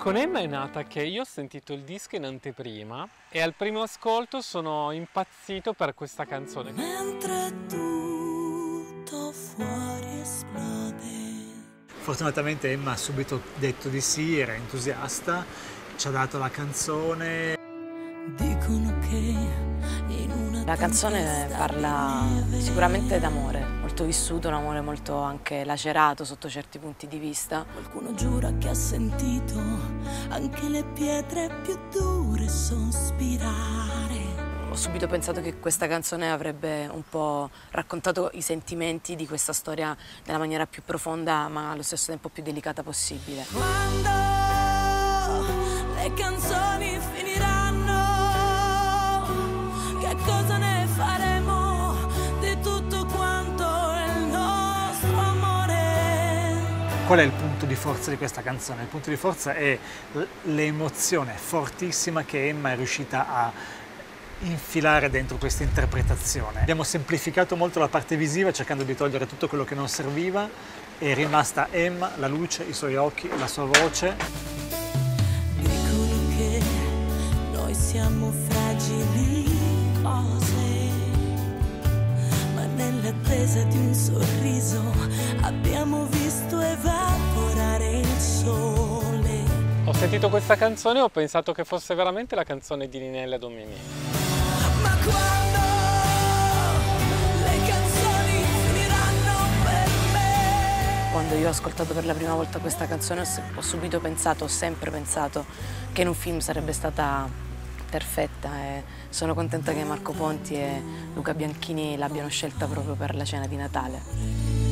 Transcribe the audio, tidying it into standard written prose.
Con Emma è nata che io ho sentito il disco in anteprima e al primo ascolto sono impazzito per questa canzone. Mentre tutto fuori esplode. Fortunatamente Emma ha subito detto di sì, era entusiasta, ci ha dato la canzone. Dicono che La canzone parla sicuramente d'amore, molto vissuto, un amore molto anche lacerato sotto certi punti di vista. qualcuno giura che ha sentito anche le pietre più dure sospirare. Ho subito pensato che questa canzone avrebbe un po' raccontato i sentimenti di questa storia nella maniera più profonda ma allo stesso tempo più delicata possibile. Quando le canzoni finiranno, che cosa ne faremo di tutto quanto è il nostro amore? Qual è il punto di forza di questa canzone? Il punto di forza è l'emozione fortissima che Emma è riuscita a infilare dentro questa interpretazione. Abbiamo semplificato molto la parte visiva cercando di togliere tutto quello che non serviva. È rimasta Emma, la luce, i suoi occhi, la sua voce. Dicono che noi siamo fragili cose, ma nell'attesa di un sorriso abbiamo visto evaporare il sole. Ho sentito questa canzone e ho pensato che fosse veramente la canzone di Ninella Dominici. Ma quando le canzoni finiranno per me? Quando io ho ascoltato per la prima volta questa canzone ho subito pensato, ho sempre pensato che in un film sarebbe stata perfetta e sono contenta che Marco Ponti e Luca Bianchini l'abbiano scelta proprio per la cena di Natale.